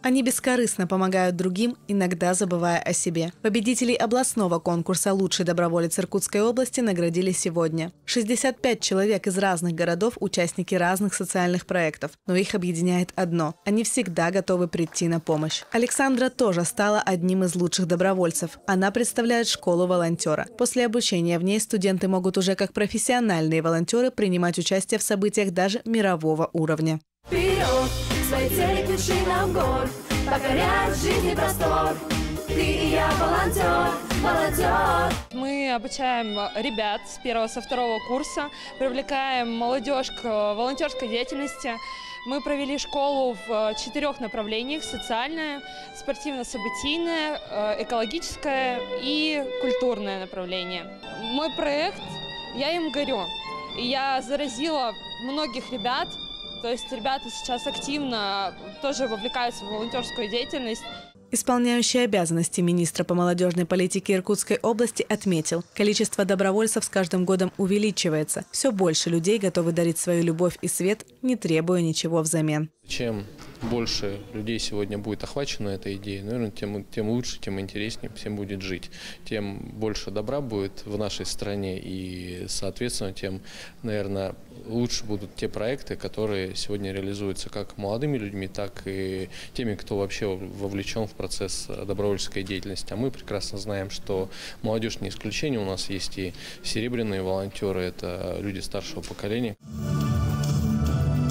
Они бескорыстно помогают другим, иногда забывая о себе. Победителей областного конкурса «Лучший доброволец Иркутской области» наградили сегодня. 65 человек из разных городов – участники разных социальных проектов. Но их объединяет одно – они всегда готовы прийти на помощь. Александра тоже стала одним из лучших добровольцев. Она представляет школу волонтера. После обучения в ней студенты могут уже как профессиональные волонтеры принимать участие в событиях даже мирового уровня. Вперед, своей цели к вершинам гор, покорять жизни простор. Ты и я волонтер, волонтер. Мы обучаем ребят с 1-го, со 2-го курса, привлекаем молодежь к волонтерской деятельности. Мы провели школу в 4 направлениях: социальное, спортивно-событийное, экологическое и культурное направление. Мой проект «Я им горю». И я заразила многих ребят. То есть ребята сейчас активно тоже вовлекаются в волонтерскую деятельность. Исполняющий обязанности министра по молодежной политике Иркутской области отметил, количество добровольцев с каждым годом увеличивается. Все больше людей готовы дарить свою любовь и свет, не требуя ничего взамен. Чем больше людей сегодня будет охвачено этой идеей, наверное, тем лучше, тем интереснее всем будет жить. Тем больше добра будет в нашей стране и, соответственно, тем, наверное, лучше будут те проекты, которые сегодня реализуются как молодыми людьми, так и теми, кто вообще вовлечен в процесс добровольческой деятельности. А мы прекрасно знаем, что молодежь не исключение. У нас есть и серебряные волонтеры, это люди старшего поколения.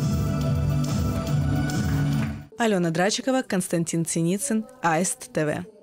Алена Драчикова, Константин Синицын, АСТ ТВ.